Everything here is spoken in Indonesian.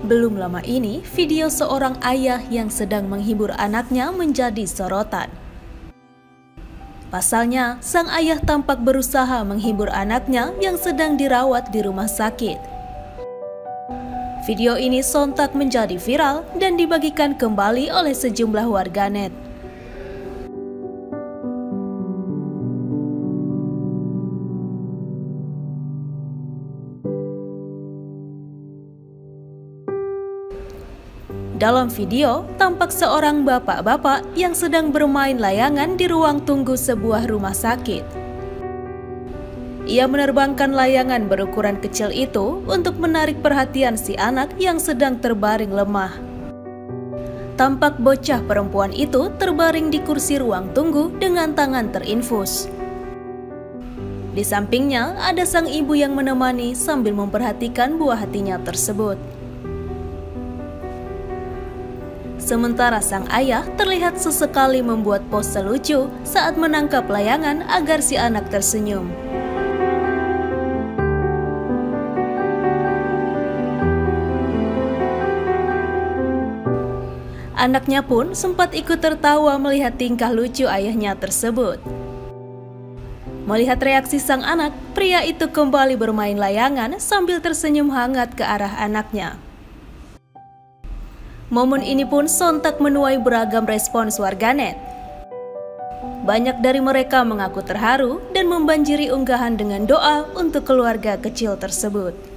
Belum lama ini, video seorang ayah yang sedang menghibur anaknya menjadi sorotan. Pasalnya, sang ayah tampak berusaha menghibur anaknya yang sedang dirawat di rumah sakit. Video ini sontak menjadi viral dan dibagikan kembali oleh sejumlah warganet. Dalam video, tampak seorang bapak-bapak yang sedang bermain layangan di ruang tunggu sebuah rumah sakit. Ia menerbangkan layangan berukuran kecil itu untuk menarik perhatian si anak yang sedang terbaring lemah. Tampak bocah perempuan itu terbaring di kursi ruang tunggu dengan tangan terinfus. Di sampingnya ada sang ibu yang menemani sambil memperhatikan buah hatinya tersebut. Sementara sang ayah terlihat sesekali membuat pose lucu saat menangkap layangan agar si anak tersenyum. Anaknya pun sempat ikut tertawa melihat tingkah lucu ayahnya tersebut. Melihat reaksi sang anak, pria itu kembali bermain layangan sambil tersenyum hangat ke arah anaknya. Momen ini pun sontak menuai beragam respons warganet. Banyak dari mereka mengaku terharu dan membanjiri unggahan dengan doa untuk keluarga kecil tersebut.